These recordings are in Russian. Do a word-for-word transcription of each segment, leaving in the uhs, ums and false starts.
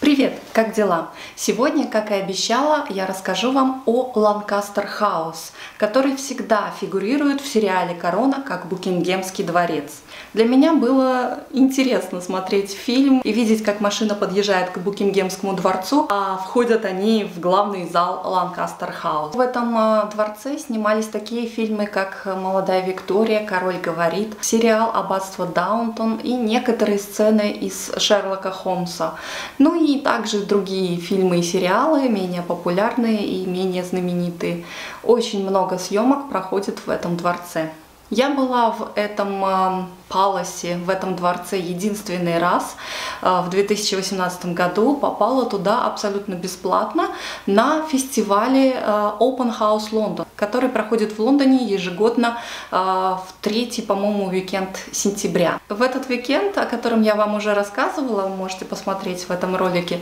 Привет, как дела? Сегодня, как и обещала, я расскажу вам о Ланкастер Хаус, который всегда фигурирует в сериале «Корона» как Букингемский дворец. Для меня было интересно смотреть фильм и видеть, как машина подъезжает к Букингемскому дворцу, а входят они в главный зал Ланкастер Хаус. В этом дворце снимались такие фильмы, как «Молодая Виктория», «Король говорит», сериал «Аббатство Даунтон» и некоторые сцены из Шерлока Холмса. Ну и также другие фильмы и сериалы, менее популярные и менее знаменитые. Очень много съемок проходит в этом дворце. Я была в этом паласе, в этом дворце единственный раз в две тысячи восемнадцатом году, попала туда абсолютно бесплатно на фестивале Open House London, который проходит в Лондоне ежегодно в третий, по-моему, уикенд сентября. В этот уикенд, о котором я вам уже рассказывала, вы можете посмотреть в этом ролике,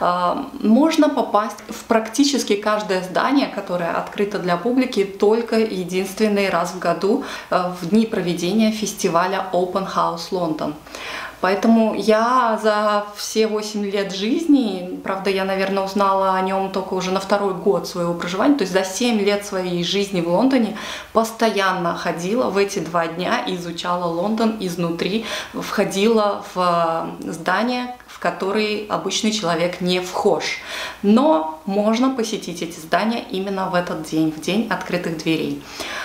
можно попасть в практически каждое здание, которое открыто для публики только единственный раз в году в дни проведения фестиваля Open House London. Поэтому я за все восемь лет жизни, правда, я, наверное, узнала о нем только уже на второй год своего проживания, то есть за семь лет своей жизни в Лондоне постоянно ходила в эти два дня, изучала Лондон изнутри, входила в здания, в которые обычный человек не вхож. Но можно посетить эти здания именно в этот день, в день открытых дверей.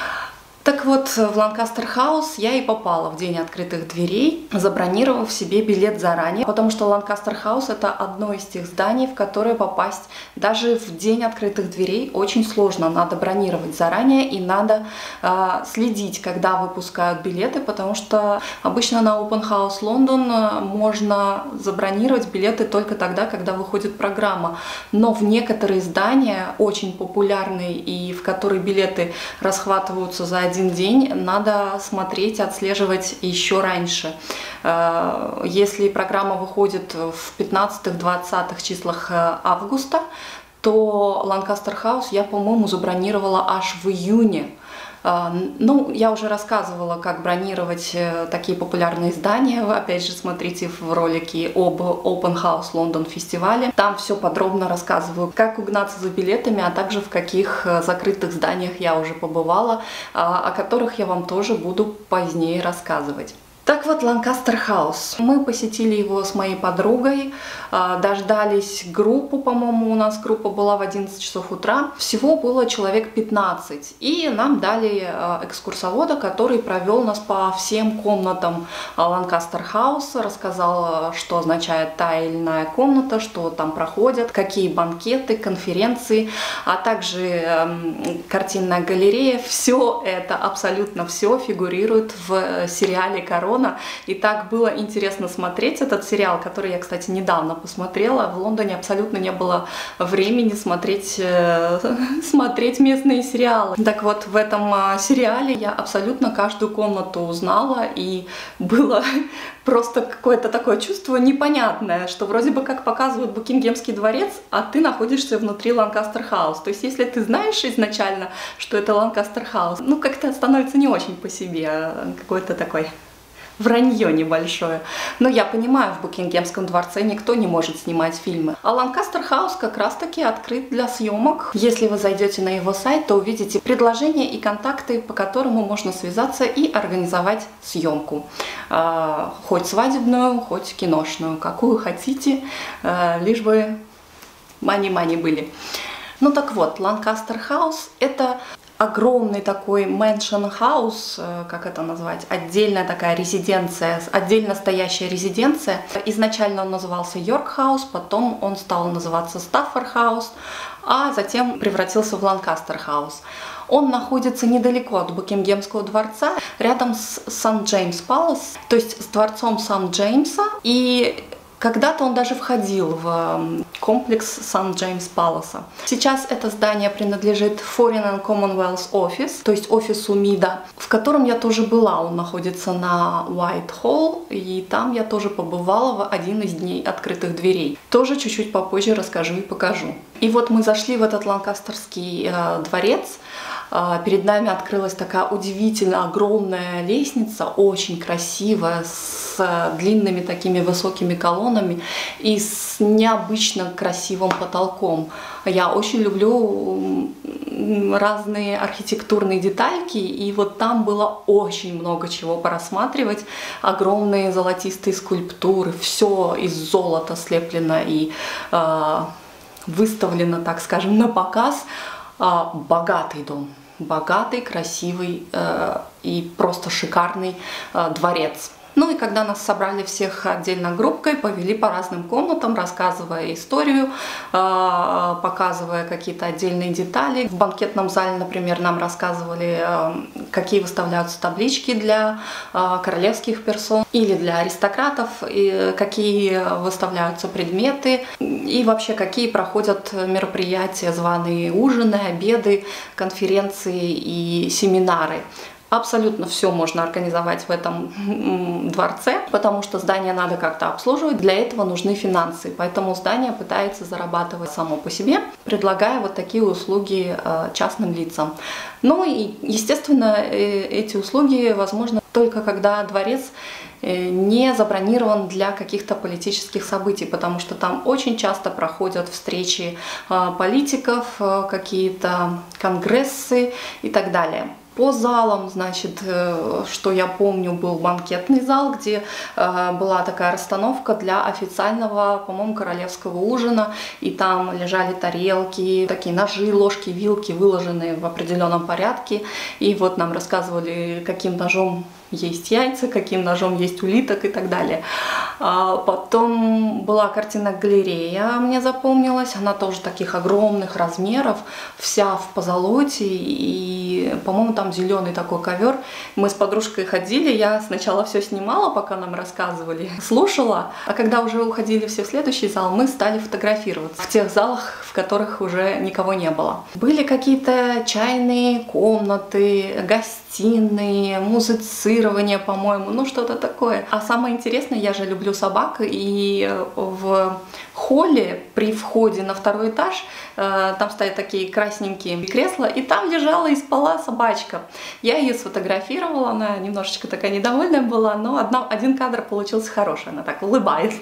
Так вот, в Ланкастер Хаус я и попала в день открытых дверей, забронировав себе билет заранее, потому что Ланкастер Хаус — это одно из тех зданий, в которое попасть даже в день открытых дверей очень сложно. Надо бронировать заранее и надо э, следить, когда выпускают билеты, потому что обычно на Open House London можно забронировать билеты только тогда, когда выходит программа. Но в некоторые здания, очень популярные и в которые билеты расхватываются за один день, надо смотреть, отслеживать еще раньше. Если программа выходит в пятнадцатых-двадцатых числах августа, то Ланкастер Хаус я, по-моему, забронировала аж в июне. Ну, я уже рассказывала, как бронировать такие популярные здания. Опять же, смотрите в ролике об Open House London фестивале. Там все подробно рассказываю, как угнаться за билетами, а также в каких закрытых зданиях я уже побывала, о которых я вам тоже буду позднее рассказывать. Так вот, Ланкастер Хаус. Мы посетили его с моей подругой, дождались группу, по-моему, у нас группа была в одиннадцать часов утра. Всего было человек пятнадцать. И нам дали экскурсовода, который провел нас по всем комнатам Ланкастер Хауса, рассказал, что означает та или иная комната, что там проходят, какие банкеты, конференции, а также картинная галерея. Все это, абсолютно все фигурирует в сериале «Корона». И так было интересно смотреть этот сериал, который я, кстати, недавно посмотрела. В Лондоне абсолютно не было времени смотреть, э, смотреть местные сериалы. Так вот, в этом сериале я абсолютно каждую комнату узнала, и было просто какое-то такое чувство непонятное, что вроде бы как показывают Букингемский дворец, а ты находишься внутри Ланкастер Хаус. То есть, если ты знаешь изначально, что это Ланкастер Хаус, ну, как-то становится не очень по себе, какой-то такой вранье небольшое. Но я понимаю, в Букингемском дворце никто не может снимать фильмы. А Ланкастер Хаус как раз-таки открыт для съемок. Если вы зайдете на его сайт, то увидите предложения и контакты, по которому можно связаться и организовать съемку. Хоть свадебную, хоть киношную, какую хотите, лишь бы мани-мани были. Ну так вот, Ланкастер Хаус — это огромный такой mansion house, как это назвать, отдельная такая резиденция, отдельно стоящая резиденция. Изначально он назывался Йорк Хаус, потом он стал называться Стаффорд Хаус, а затем превратился в Ланкастер Хаус. Он находится недалеко от Букингемского дворца, рядом с Сент-Джеймс Палас, то есть с дворцом Сент-Джеймса, и когда-то он даже входил в комплекс Сент-Джеймс Паласа. Сейчас это здание принадлежит Foreign and Commonwealth Office, то есть офису МИДа, в котором я тоже была. Он находится на Уайт-Холл, и там я тоже побывала в один из дней открытых дверей. Тоже чуть-чуть попозже расскажу и покажу. И вот мы зашли в этот ланкастерский э, дворец. Перед нами открылась такая удивительно огромная лестница, очень красивая, с длинными такими высокими колоннами и с необычно красивым потолком. Я очень люблю разные архитектурные детальки, и вот там было очень много чего порассматривать. Огромные золотистые скульптуры, все из золота слеплено и э, выставлено, так скажем, на показ. Э, богатый дом, богатый, красивый э, и просто шикарный э, дворец. Ну и когда нас собрали всех отдельно группкой, повели по разным комнатам, рассказывая историю, показывая какие-то отдельные детали. В банкетном зале, например, нам рассказывали, какие выставляются таблички для королевских персон или для аристократов, и какие выставляются предметы, и вообще какие проходят мероприятия, званые ужины, обеды, конференции и семинары. Абсолютно все можно организовать в этом дворце, потому что здание надо как-то обслуживать. Для этого нужны финансы, поэтому здание пытается зарабатывать само по себе, предлагая вот такие услуги частным лицам. Ну и, естественно, эти услуги возможны только когда дворец не забронирован для каких-то политических событий, потому что там очень часто проходят встречи политиков, какие-то конгрессы и так далее. По залам, значит, что я помню, был банкетный зал, где э, была такая расстановка для официального, по-моему, королевского ужина, и там лежали тарелки, такие ножи, ложки, вилки, выложенные в определенном порядке, и вот нам рассказывали, каким ножом есть яйца, каким ножом есть улиток и так далее. А потом была картина-галерея, мне запомнилась, она тоже таких огромных размеров, вся в позолоте, и, по-моему, там зеленый такой ковер. Мы с подружкой ходили, я сначала все снимала, пока нам рассказывали, слушала, а когда уже уходили все в следующий зал, мы стали фотографироваться в тех залах, в которых уже никого не было. Были какие-то чайные комнаты, гостиные, музицирование, по-моему, ну что-то такое. А самое интересное, я же люблю собак, и в холле при входе на второй этаж там стоят такие красненькие кресла, и там лежала и спала собачка. Я ее сфотографировала, она немножечко такая недовольная была, но одна, один кадр получился хороший, она так улыбается.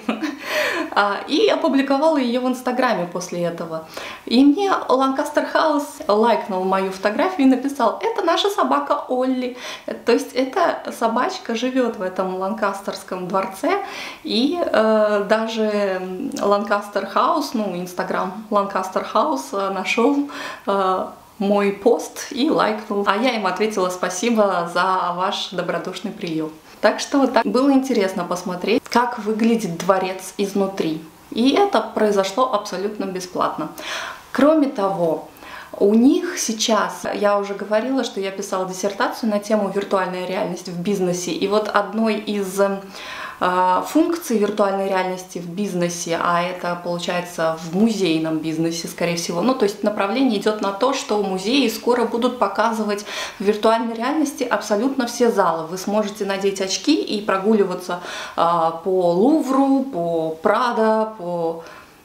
И опубликовала ее в Инстаграме после этого. И мне Lancaster House лайкнул мою фотографию и написал: это наша собака Олли. То есть эта собачка живет в этом ланкастерском дворце, и э, даже Lancaster House, ну, Инстаграм Lancaster House нашел э, мой пост и лайкнул. А я им ответила: спасибо за ваш добродушный прием. Так что вот так было интересно посмотреть, как выглядит дворец изнутри. И это произошло абсолютно бесплатно. Кроме того, у них сейчас, я уже говорила, что я писала диссертацию на тему виртуальная реальность в бизнесе. И вот одной из э, функций виртуальной реальности в бизнесе, а это получается в музейном бизнесе, скорее всего, ну то есть направление идет на то, что музеи скоро будут показывать в виртуальной реальности абсолютно все залы. Вы сможете надеть очки и прогуливаться э, по Лувру, по Прадо, по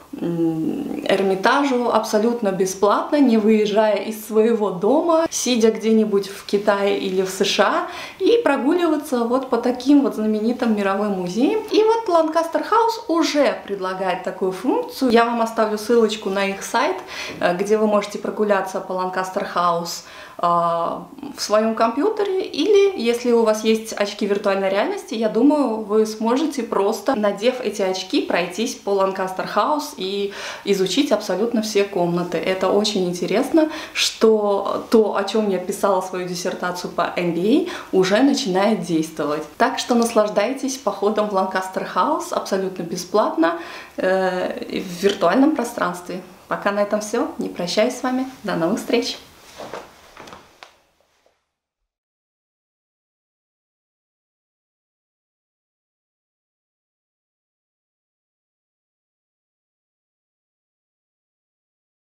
Эрмитажу абсолютно бесплатно, не выезжая из своего дома, сидя где-нибудь в Китае или в США, и прогуливаться вот по таким вот знаменитым мировым музеям. И вот Lancaster House уже предлагает такую функцию. Я вам оставлю ссылочку на их сайт, где вы можете прогуляться по Lancaster House в своем компьютере, или если у вас есть очки виртуальной реальности, я думаю, вы сможете просто, надев эти очки, пройтись по Lancaster House и изучить абсолютно все комнаты. Это очень интересно, что то, о чем я писала свою диссертацию по эм би эй, уже начинает действовать. Так что наслаждайтесь походом в Lancaster House абсолютно бесплатно э, в виртуальном пространстве. Пока на этом все. Не прощаюсь с вами. До новых встреч!